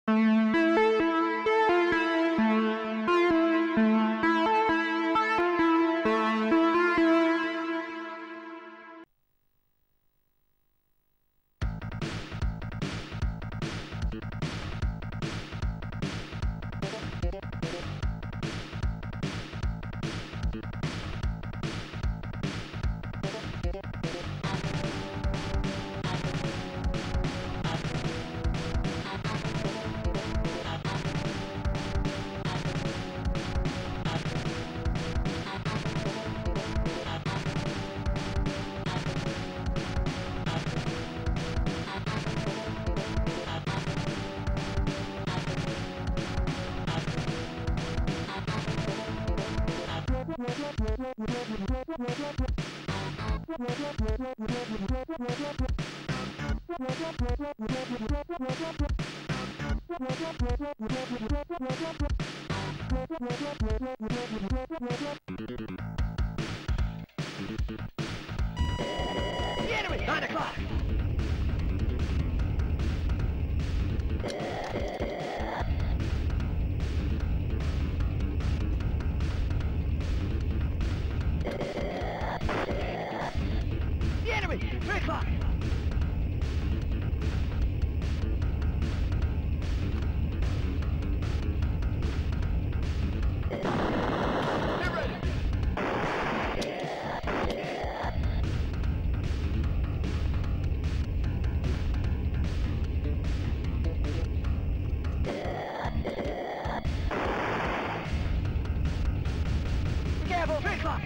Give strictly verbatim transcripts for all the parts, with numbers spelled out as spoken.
The enemy! Nine o'clock! The enemy! Three o'clock! Get ready! Careful! Three o'clock!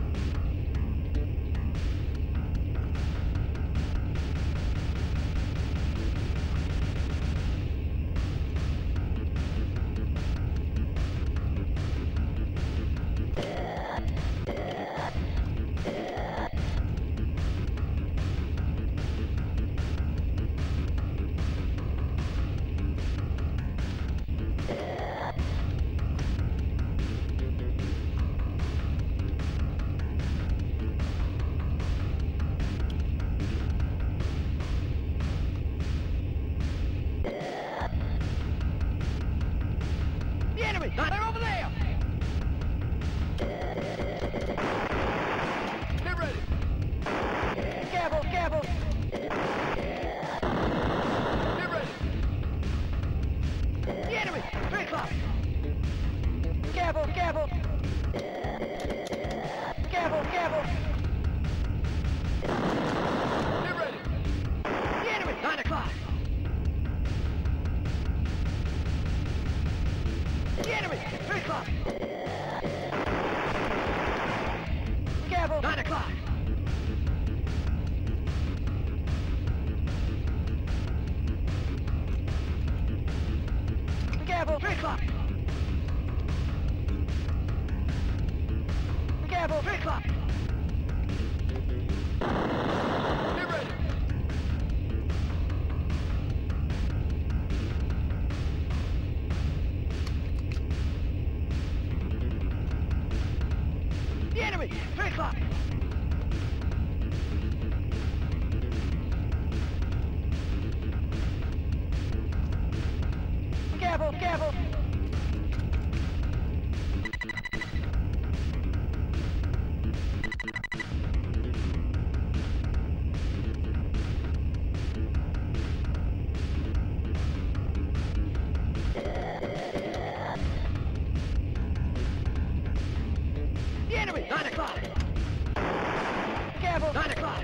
The enemy! They're over there! Get ready! Careful, careful! Get ready! The enemy! Three o'clock! Careful, careful! Careful, careful! Get ready! The enemy! Nine o'clock! The enemy! Three o'clock! Careful! Nine o'clock! Careful! Three o'clock! Careful! Three o'clock! Get ready! The enemy! Three o'clock! Careful, careful! The enemy! Nine o'clock! Careful! Nine o'clock!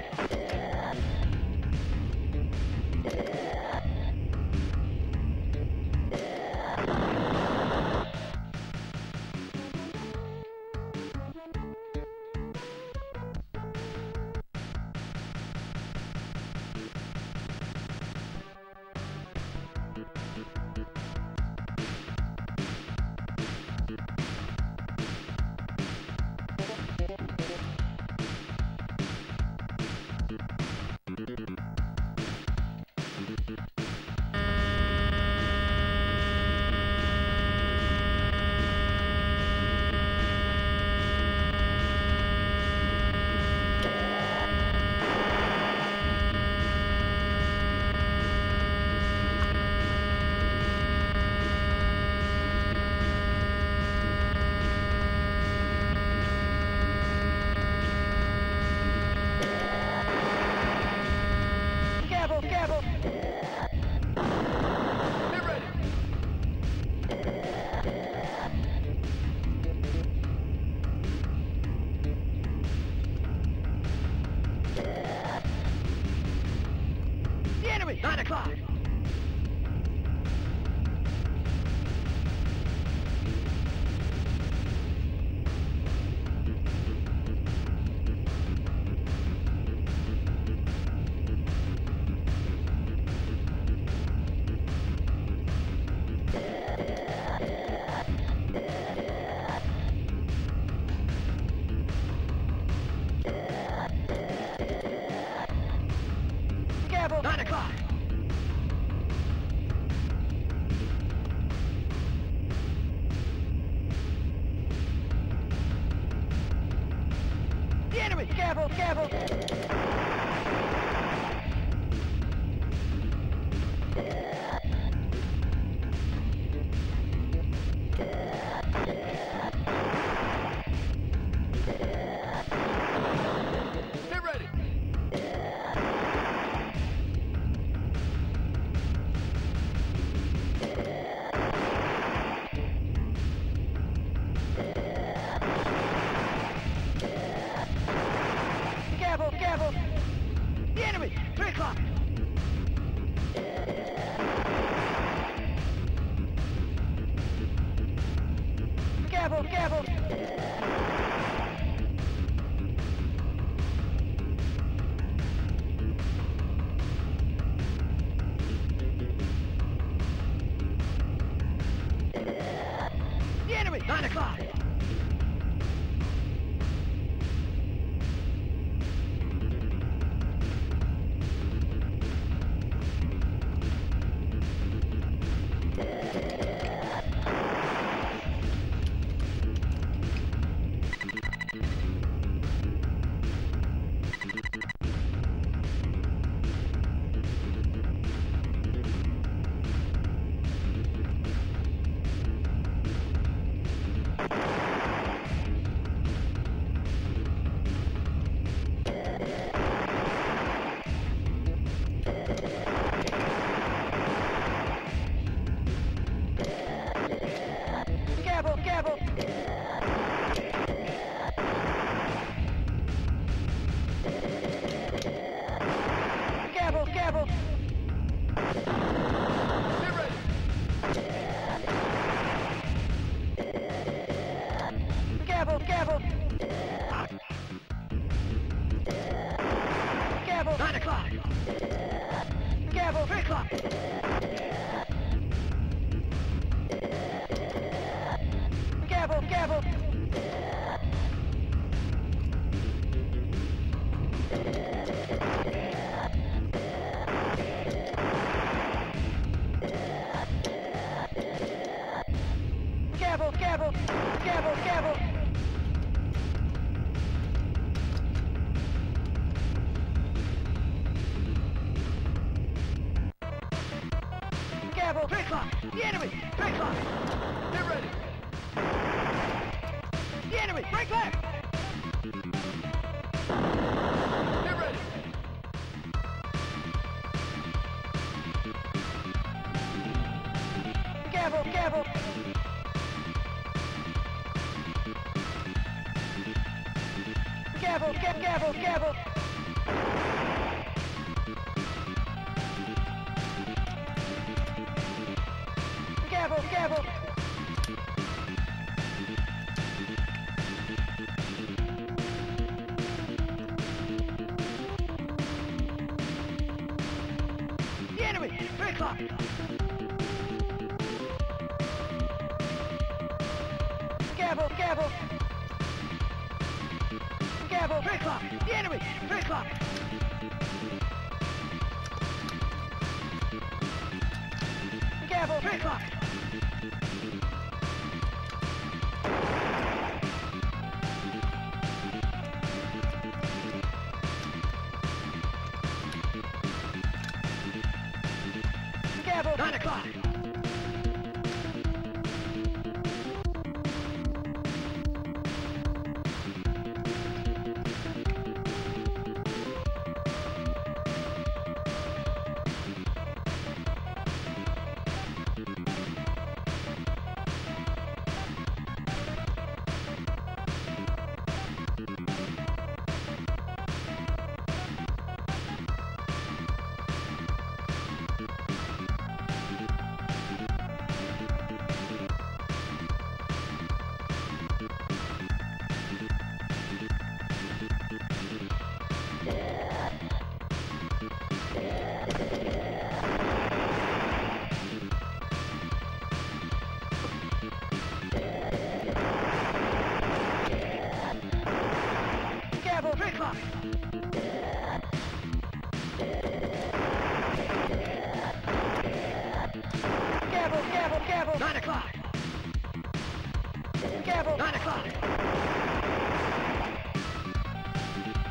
enemy! Careful, careful! Get ready! Careful, careful! The enemy! Three o'clock! Careful, careful! The enemy! Nine o'clock! Careful, careful! Careful, careful! Get ready! Careful, careful! Careful! Nine o'clock! Careful! Three o'clock! Careful, careful! Careful, careful! Careful, careful! Careful! Three o'clock! The enemy! Three o'clock! Get ready! The enemy! Break left! Get ready! Careful, careful! Careful, ca- careful, careful! Careful, careful! The enemy! Three o'clock! Careful, careful! Careful! Three o'clock! The enemy! Three o'clock! Careful! Three o'clock! Careful! Nine o'clock! Careful! Nine o'clock!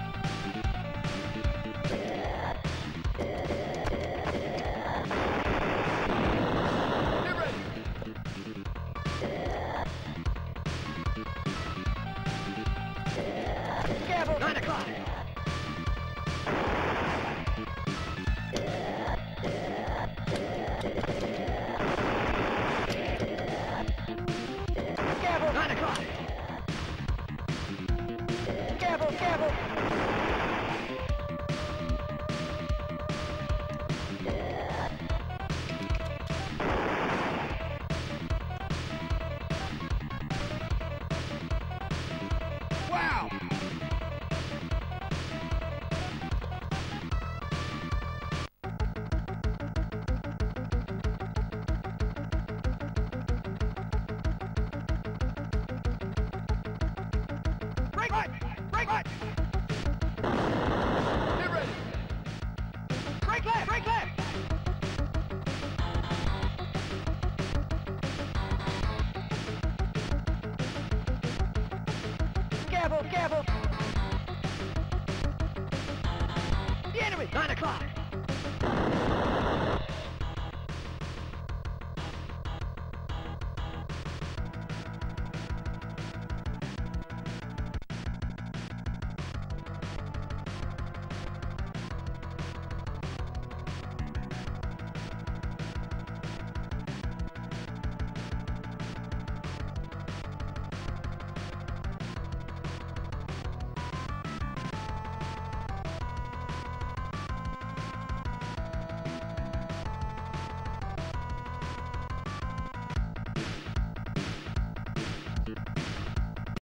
Break right! Break right! Get ready. Break left! Break left! Careful! Careful! The enemy! Nine o'clock!